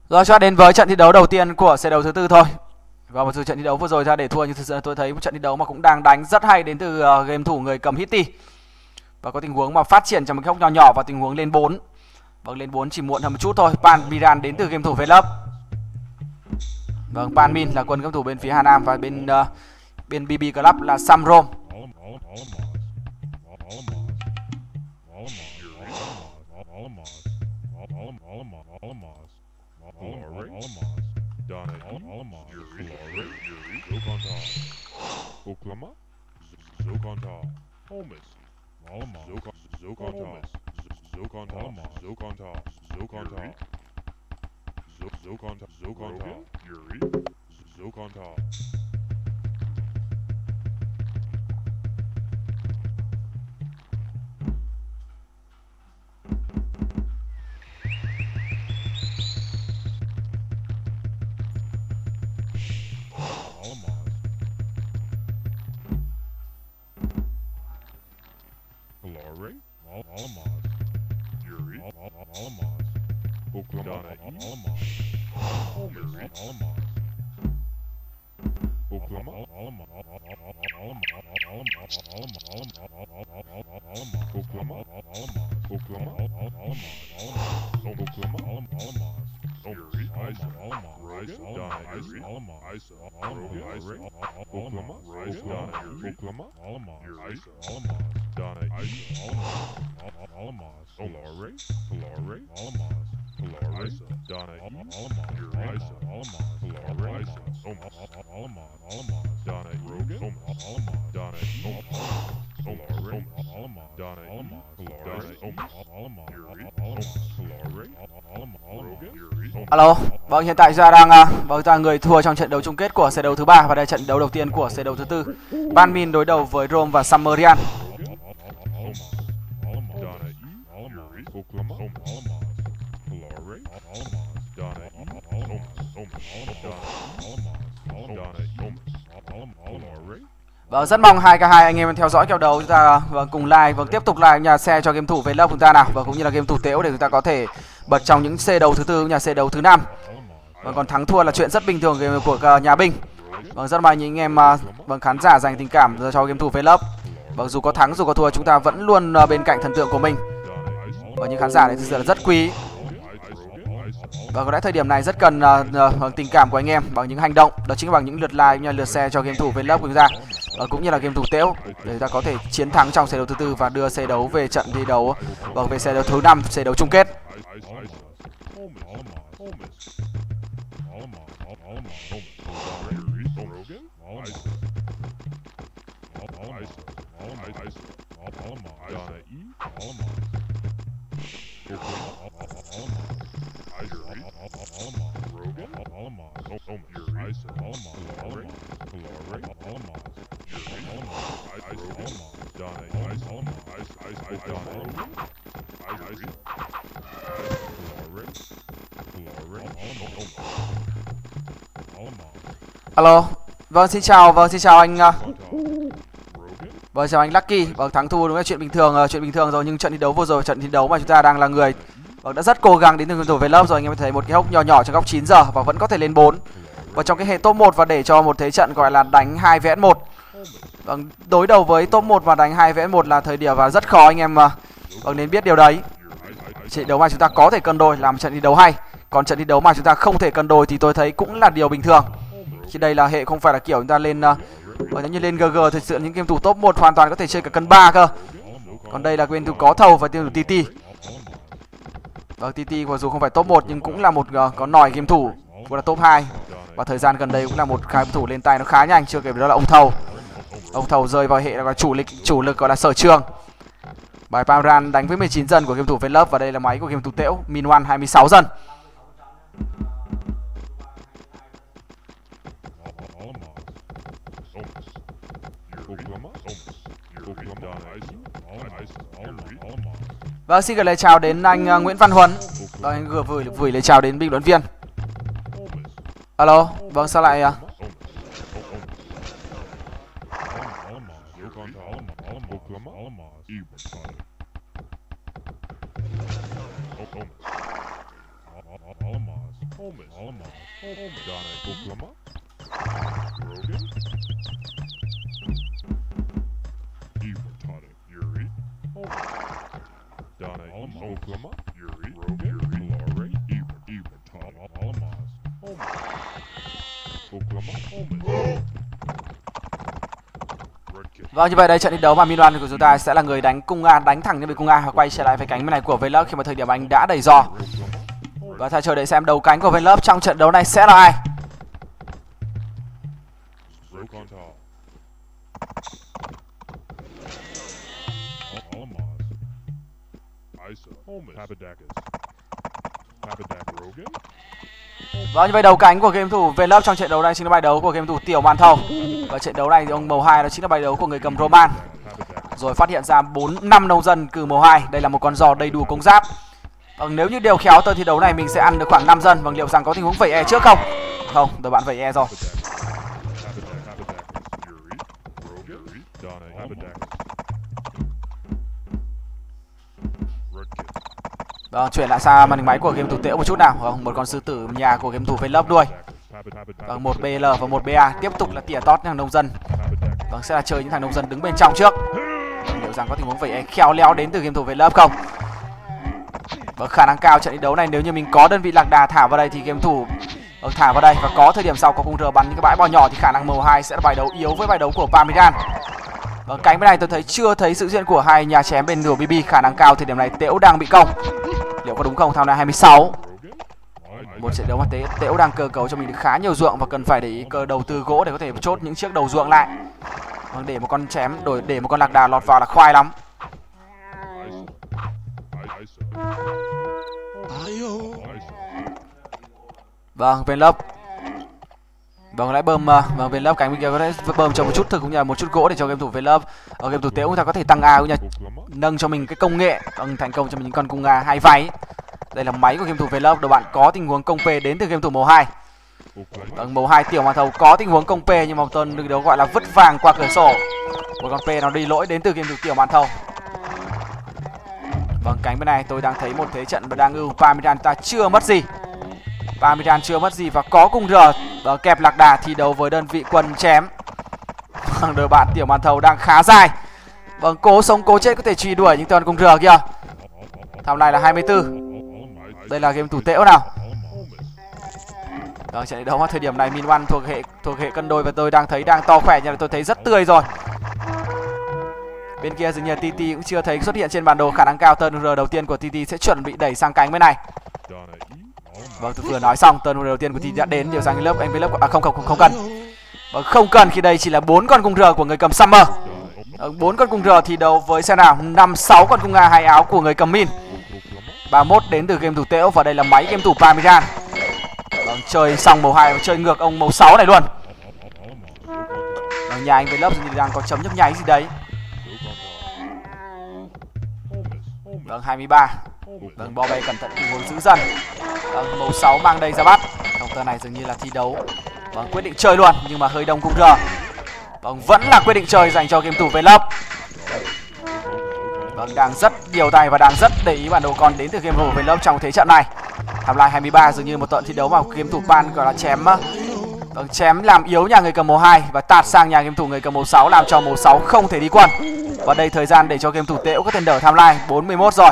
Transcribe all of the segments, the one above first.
Rồi cho đến với trận thi đấu đầu tiên của set đấu thứ tư thôi. Và một trận thi đấu vừa rồi ra để thua, nhưng thực sự tôi thấy một trận thi đấu mà cũng đang đánh rất hay đến từ game thủ người cầm Hitty. Và có tình huống mà phát triển trong một cái góc nhỏ nhỏ và tình huống lên 4. Vâng, lên 4 chỉ muộn hơn một chút thôi. Pan Miran đến từ game thủ Velop. Vâng, Pan Min là quân game thủ bên phía Hà Nam và bên BB Club là Samrom. Alo, vâng, hiện tại ra đang người thua trong trận đấu chung kết của set đấu thứ 3 và đây là trận đấu đầu tiên của set đấu thứ tư. Ban Min đối đầu với Rome và Sumerian. Vâng, rất mong 2k2 anh em theo dõi kèo đấu chúng ta cùng like tiếp tục like nhà xe cho game thủ Velop chúng ta nào và cũng như là game thủ Tễu để chúng ta có thể bật trong những set đấu thứ tư nhà set đấu thứ 5. Vâng, còn thắng thua là chuyện rất bình thường của nhà binh. Vâng, rất mong những anh em khán giả dành tình cảm cho game thủ Velop. Vâng, dù có thắng dù có thua chúng ta vẫn luôn bên cạnh thần tượng của mình. Và những khán giả này thực sự là rất quý. Và có lẽ thời điểm này rất cần tình cảm của anh em bằng những hành động, đó chính là bằng những lượt like, lượt share cho game thủ Velop của chúng ta, cũng như là game thủ Tễu để chúng ta có thể chiến thắng trong set đấu thứ tư và đưa set đấu về trận thi đấu về set đấu thứ 5, set đấu chung kết. Alo, vâng xin chào anh chào anh Lucky. Vâng, thắng thua đúng là chuyện bình thường rồi, nhưng trận thi đấu vừa rồi, trận thi đấu mà chúng ta đang là người đã rất cố gắng đến từ game thủ Velop rồi. Anh em thấy một cái hốc nhỏ trong góc 9 giờ và vẫn có thể lên 4 và trong cái hệ top 1 và để cho một thế trận gọi là đánh 2 vs 1. Vâng, đối đầu với top 1 và đánh 2 vs 1 là thời điểm và rất khó anh em nên biết điều đấy. Trận đấu mà chúng ta có thể cân đôi làm trận thi đấu hay, còn trận thi đấu mà chúng ta không thể cân đôi thì tôi thấy cũng là điều bình thường. Khi đây là hệ không phải là kiểu chúng ta lên như lên GG, thực sự những game thủ top 1 hoàn toàn có thể chơi cả cân 3 cơ. Còn đây là game thủ có thầu và game thủ TT. Vâng, TT dù không phải top 1 nhưng cũng là một có nòi game thủ, cũng là top 2. Và thời gian gần đây cũng là một game thủ lên tay nó khá nhanh, chưa kể đó là ông thầu. Ông thầu rơi vào hệ là chủ lực gọi là sở trường. Bài Pamran đánh với 19 dân của game thủ Velop và đây là máy của game thủ Tễu, Min One 26 dân. Vâng, xin gửi lời chào đến anh Nguyễn Văn Huấn. Vâng, anh vừa gửi lời chào đến bình luận viên. Alo, vâng sao lại Vâng, như vậy đây trận thi đấu mà Min1 của chúng ta sẽ là người đánh cung A, đánh thẳng lên với cung A và quay trở lại với cánh bên này của Vlove khi mà thời điểm anh đã đầy giò. Và ta chờ đợi xem đầu cánh của Vlove trong trận đấu này sẽ là ai. Vâng, như vậy đầu cánh của game thủ Vlove trong trận đấu này chính là bài đấu của game thủ Tiểu Màn Thầu. Và trận đấu này thì ông màu 2 đó chính là bài đấu của người cầm Roman. Rồi phát hiện ra 4-5 nông dân cử màu 2. Đây là một con giò đầy đủ công giáp. Vâng, nếu như đều khéo tới thi đấu này mình sẽ ăn được khoảng 5 dân. Vâng, liệu rằng có tình huống vẩy E trước không? Không, đội bạn vẩy E rồi. Vâng, chuyển lại sang màn hình máy của game thủ Tễu một chút nào. Vâng, một con sư tử nhà của game thủ Vlove đuôi. Vâng, một BL và một BA tiếp tục là tỉa tót thằng nông dân. Vâng, sẽ là chơi những thằng nông dân đứng bên trong trước. Vâng, liệu rằng có tình huống vẩy E khéo léo đến từ game thủ Vlove không? Vâng, khả năng cao trận thi đấu này nếu như mình có đơn vị lạc đà thả vào đây thì game thủ thả vào đây và có thời điểm sau có cung R bắn những cái bãi bò nhỏ thì khả năng màu 2 sẽ là bài đấu yếu với bài đấu của Parmesan. Vâng, cánh bên này tôi thấy chưa thấy sự diện của hai nhà chém bên nửa BB, khả năng cao thời điểm này Tễu đang bị công. Liệu có đúng không? Thao 26. Một trận đấu mà Tễu đang cơ cấu cho mình được khá nhiều ruộng và cần phải để ý cơ đầu tư gỗ để có thể chốt những chiếc đầu ruộng lại. Vâng, để một con chém để một con lạc đà lọt vào là khoai lắm. Vâng, Vlove. Vâng, lại bơm Vlove cánh bên kia có thể bơm cho một chút thực cũng như là một chút gỗ để cho game thủ Vlove. Ở game thủ Tễu chúng ta có thể tăng A cũng như nâng cho mình cái công nghệ, thành công cho mình những con cung A 2 váy. Đây là máy của game thủ Vlove, đội bạn có tình huống công P đến từ game thủ màu 2. Vâng, màu 2 Tiểu Màn Thầu có tình huống công P nhưng mà tuần được đấu gọi là vứt vàng qua cửa sổ. Một con P nó đi lỗi đến từ game thủ Tiểu Màn Thầu. Vâng, cánh bên này tôi đang thấy một thế trận và đang ưu. Parmesan ta chưa mất gì. Parmesan chưa mất gì và có cung R kẹp lạc đà thi đấu với đơn vị quân chém. Vâng, đội bạn Tiểu Màn Thầu đang khá dài. Vâng, cố sống cố chết có thể truy đuổi những tên cung R kia. Tham này là 24. Đây là game thủ Tễu nào. Vâng, trận đấu thời điểm này Min1 thuộc hệ cân đôi và tôi đang thấy đang to khỏe nhưng mà tôi thấy rất tươi rồi. Bên kia dường như TT cũng chưa thấy xuất hiện trên bản đồ, khả năng cao turn R đầu tiên của TT sẽ chuẩn bị đẩy sang cánh bên này. Vâng, tôi vừa nói xong turn R đầu tiên của TT đã đến, điều sang Vlove anh Vlove không cần. Vâng, không cần khi đây chỉ là 4 con cung R của người cầm Summer. 4 con cung R thi đấu với xe nào 5-6 con cung A 2 áo của người cầm Min. 31 đến từ game thủ Tễu và đây là máy game thủ Parmesan. Vâng, chơi xong màu 2 và chơi ngược ông màu 6 này luôn. Vâng, nhà anh Vlove đang có chấm nhấp nháy gì đấy. Vâng, 23. Vâng, bo bè cẩn thận tình huống giữ dần. Vâng, màu 6 mang đây ra bắt. Không, tờ này dường như là thi đấu. Vâng, quyết định chơi luôn nhưng mà hơi đông cung R. Vâng, vẫn là quyết định chơi dành cho game thủ Vlove. Vâng, đang rất điều tay và đang rất để ý bản đồ con đến từ game thủ Vlove trong thế trận này. Tham lai 23 dường như một trận thi đấu mà game thủ Pan gọi là chém. Vâng, chém làm yếu nhà người cầm màu 2 và tạt sang nhà game thủ người cầm màu 6 làm cho màu 6 không thể đi quân. Và đây thời gian để cho game thủ Tễu có thể đỡ tham lai 41 rồi.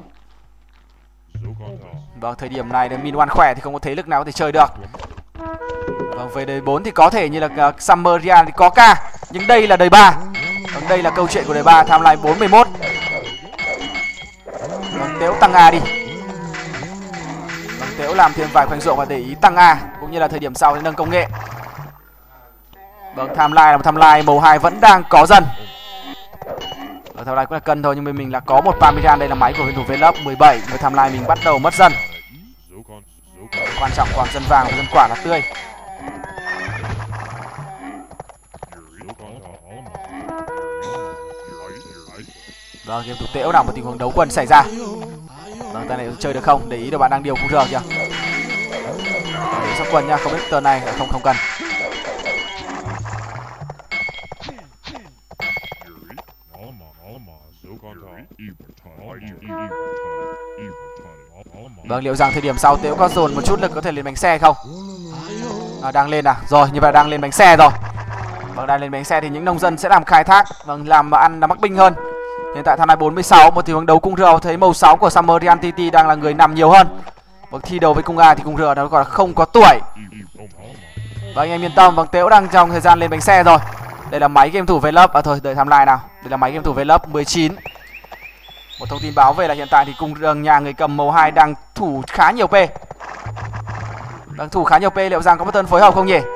Vâng, thời điểm này Min1 khỏe thì không có thế lực nào có thể chơi được. Vâng, về đời 4 thì có thể như là Summerian thì có K, nhưng đây là đời 3. Vâng, đây là câu chuyện của đời 3, tham lai 41. Vâng, Tễu tăng A đi. Vâng, Tễu làm thêm vài khoanh ruộng và để ý tăng A cũng như là thời điểm sau thì nâng công nghệ. Vâng, tham lai là một tham lai màu 2 vẫn đang có dần. Vâng, tham lai cũng là cân thôi nhưng mình là có một Parmesan, đây là máy của game thủ Vlove 17, với tham lai mình bắt đầu mất dần. Quan trọng còn dân vàng và dân quả là tươi. Vâng, game thủ Tễu nào một tình huống đấu quân xảy ra. Vâng, tay này chơi được không? Để ý được bạn đang điều cung R kìa. Để sắp quân nha, không biết turn này không cần. Vâng, liệu rằng thời điểm sau Tễu có dồn một chút lực có thể lên bánh xe không? Đang lên à? Rồi, như vậy đang lên bánh xe rồi. Vâng, đang lên bánh xe thì những nông dân sẽ làm khai thác, vâng, làm ăn mắc binh hơn. Hiện tại tham 46, một tình huống đấu cung rờ, thấy màu 6 của Sumerian TT đang là người nằm nhiều hơn. Vâng, thi đấu với cung A thì cung rờ nó còn không có tuổi. Và anh em yên tâm, vâng, Tễu đang trong thời gian lên bánh xe rồi. Đây là máy game thủ Vlub, thôi đợi timeline nào. Đây là máy game thủ Vlub 19. Một thông tin báo về là hiện tại thì cung nhà người cầm màu 2 đang thủ khá nhiều P. Đang thủ khá nhiều P, liệu rằng có pattern phối hợp không nhỉ?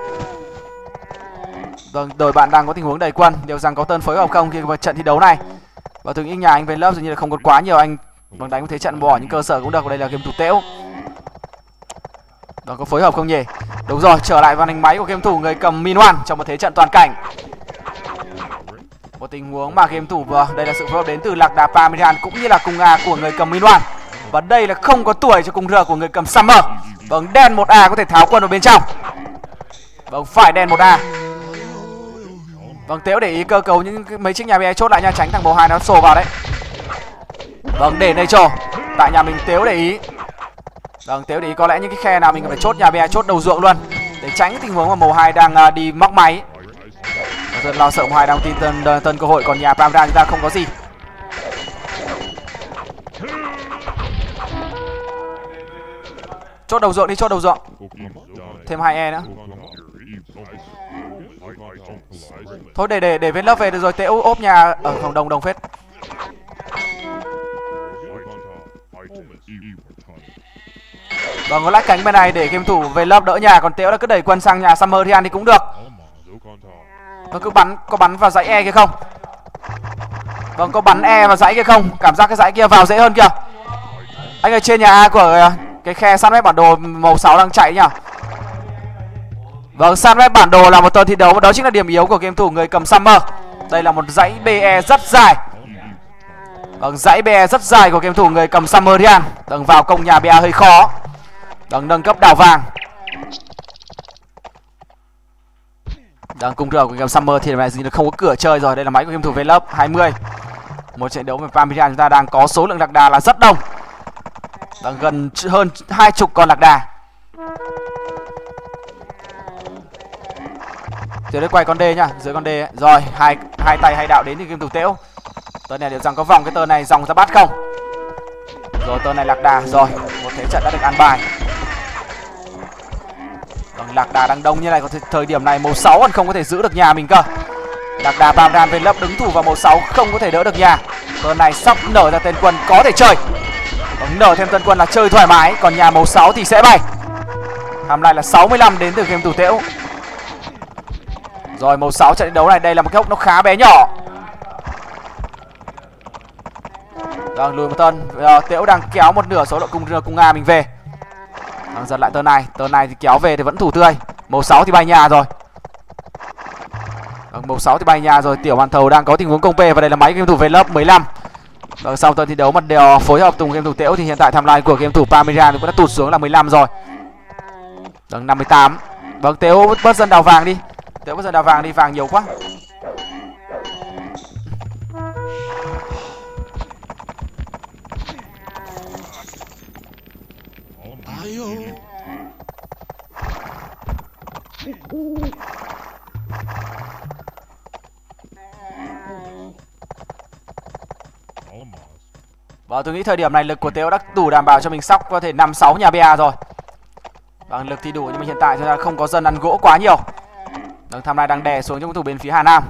Vâng, đội bạn đang có tình huống đầy quân, liệu rằng có pattern phối hợp không khi vào trận thi đấu này? Và thường những nhà anh Vlub dường như là không còn quá nhiều anh vâng đánh một thế trận bỏ những cơ sở cũng được. Đây là game thủ Tễu. Vâng, có phối hợp không nhỉ? Đúng rồi, trở lại vào đánh máy của game thủ người cầm Min One trong một thế trận toàn cảnh. Một tình huống mà game thủ đây là sự phối hợp đến từ Lạc Đà Parmesan cũng như là cung A của người cầm Min One. Và đây là không có tuổi cho cung R của người cầm Summer. Vâng, đen 1A có thể tháo quân vào bên trong. Vâng, phải đen 1A. Vâng, Tễu để ý cơ cấu những mấy chiếc nhà bé chốt lại nha, tránh thằng màu 2 nó sổ vào đấy. Vâng, để Nature tại nhà mình. Tễu để ý. Vâng, Tễu để ý có lẽ những cái khe nào mình phải chốt nhà bé, chốt đầu ruộng luôn để tránh cái tình huống mà màu 2 đang đi móc máy. Rất lo sợ màu 2 đang tin tân cơ hội, còn nhà Parmesan chúng ta không có gì. Chốt đầu ruộng đi, chốt đầu ruộng. Thêm 2E nữa. Thôi để Vlub về được rồi. Tễu ốp nhà ở phòng đồng phết. Vâng, có lách cánh bên này để game thủ Vlub đỡ nhà, còn Tễu đã cứ đẩy quân sang nhà Sumerian thì cũng được. Vâng, cứ có bắn vào dãy E kia không? Vâng, có bắn E vào dãy kia không? Cảm giác cái dãy kia vào dễ hơn kìa. Anh ở trên nhà A của cái khe săn mép bản đồ màu 6 đang chạy nhá. Vâng, săn mép bản đồ là một tuần thi đấu và đó chính là điểm yếu của game thủ người cầm Summer. Đây là một dãy BE rất dài. Vâng, dãy BE rất dài của game thủ người cầm Sumerian. Vâng, vào công nhà BE hơi khó. Vâng, nâng cấp đảo vàng. Đang cung rờ của game Summer thì này dường như không có cửa chơi rồi. Đây là máy của game thủ Vlub 20. Một trận đấu với Parmesan chúng ta đang có số lượng lạc đà là rất đông. Đang gần hơn 20 con lạc đà. Dưới đây quay con D nhá, dưới con D ấy. Rồi, hai tay hai đạo đến thì game thủ Tễu. Tơn này liệu rằng có vòng cái tơn này dòng ra bắt không? Rồi, tơn này lạc đà. Rồi, một thế trận đã được ăn bài. Vâng, lạc đà đang đông như này, có thời điểm này màu 6 còn không có thể giữ được nhà mình cơ. Lạc đà Parmesan Vlub đứng thủ vào màu 6 không có thể đỡ được nhà. Tơn này sắp nở ra tên quân có thể chơi. Vâng, nở thêm tân quân là chơi thoải mái, còn nhà màu 6 thì sẽ bay. Tham lại là 65 đến từ game thủ Tễu. Rồi, màu 6 trận đấu này, đây là một cái hốc nó khá bé nhỏ. Vâng, lùi một tân. Tễu đang kéo một nửa số lượng cung A mình về. Đang giật lại tơn này thì kéo về thì vẫn thủ tươi. Màu 6 thì bay nhà rồi. Vâng, màu 6 thì bay nhà rồi. Tiểu hoàn thầu đang có tình huống công P và đây là máy game thủ Vlub 15. Vâng, sau tuần thi đấu mà đều phối hợp cùng game thủ Tễu thì hiện tại timeline của game thủ Parmesan cũng đã tụt xuống là 15 rồi. Vâng, 58. Vâng, Tễu bớt dân đào vàng đi. Tễu bớt dân đào vàng đi, vàng nhiều quá. Và tôi nghĩ thời điểm này lực của Tễu đã đủ đảm bảo cho mình sóc có thể 5-6 nhà BA rồi. Vâng, lực thì đủ nhưng mà hiện tại chúng ta không có dân ăn gỗ quá nhiều. Vâng, tham lai đang đè xuống trong thủ bên phía Hà Nam.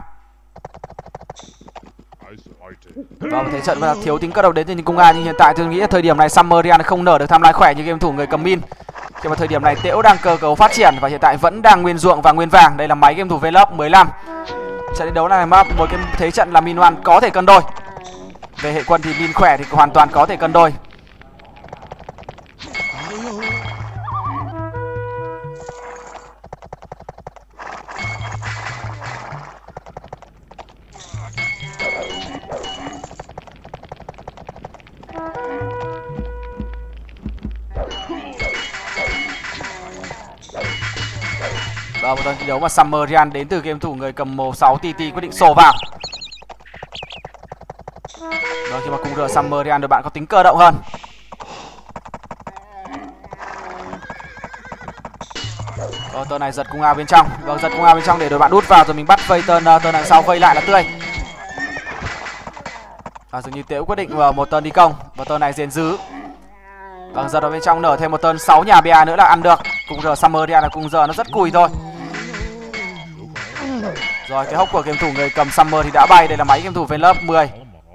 Vâng, thế trận là thiếu tính cơ đầu đến từ những cung A, nhưng hiện tại tôi nghĩ thời điểm này Sumerian không nở được tham lai khỏe như game thủ người cầm Min. Khi mà thời điểm này Tễu đang cơ cấu phát triển và hiện tại vẫn đang nguyên ruộng và nguyên vàng. Đây là máy game thủ Vlub 15. Trận thi đấu này một cái thế trận là Min One có thể cân đôi. Về hệ quân thì Min khỏe thì hoàn toàn có thể cân đôi. Và một trận thi đấu mà Sumerian đến từ game thủ người cầm màu 6 TT quyết định sổ vào. Vâng, khi mà cung R Sumerian đội bạn có tính cơ động hơn. Tơn này giật cung A bên trong. Vâng, giật cung A bên trong để đội bạn đút vào rồi mình bắt vây tơn đằng sau vây lại là tươi. Dường như Tễu quyết định một tơn đi công và tơn này diền dứ. Vâng, giật ở bên trong nở thêm một tơn 6 nhà bia nữa là ăn được. Cung R Summer đi ăn là cung giờ nó rất cùi thôi. Rồi cái hốc của game thủ người cầm Summer thì đã bay. Đây là máy game thủ về lớp 10.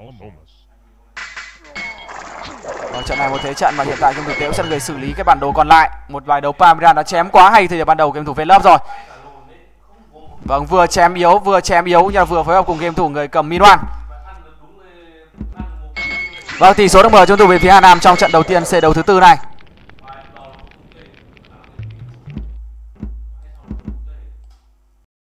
Trận này một thế trận mà hiện tại game thủ Tễu sẽ người xử lý cái bản đồ còn lại. Một vài đấu Parmesan đã chém quá hay thì ban đầu game thủ về lớp rồi. Vâng, vừa chém yếu nhưng mà vừa phối hợp cùng game thủ người cầm Minwan. Vâng, tỷ số được mở cho game thủ về phía Hà Nam trong trận đầu tiên C đấu thứ tư này.